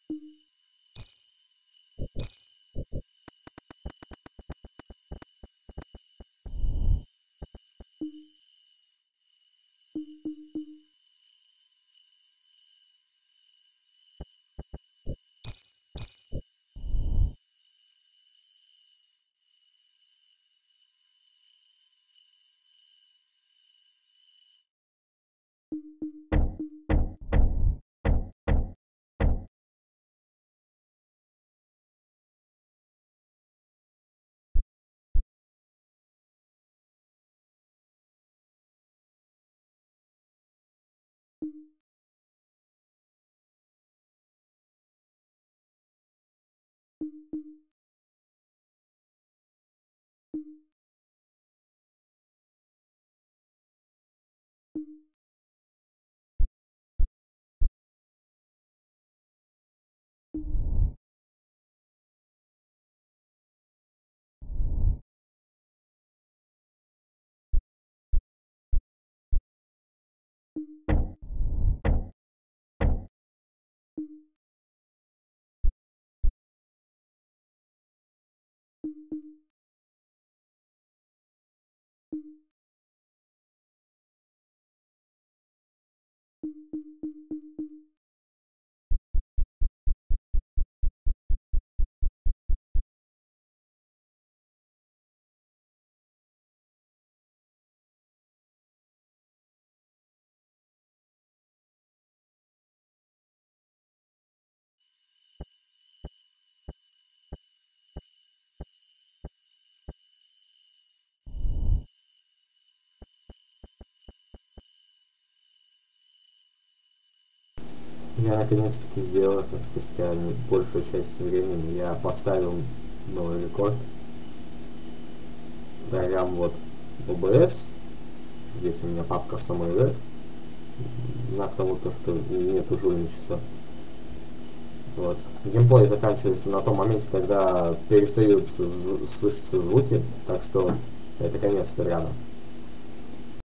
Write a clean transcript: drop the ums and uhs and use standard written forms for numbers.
Я наконец-таки сделал это спустя большую часть времени. Я поставил новый рекорд. Прям вот OBS. Здесь у меня папка SummerWeb. Знак того, что нету жульничества. Вот. Геймплей заканчивается на том моменте, когда перестают слышаться звуки, так что это конец ряда.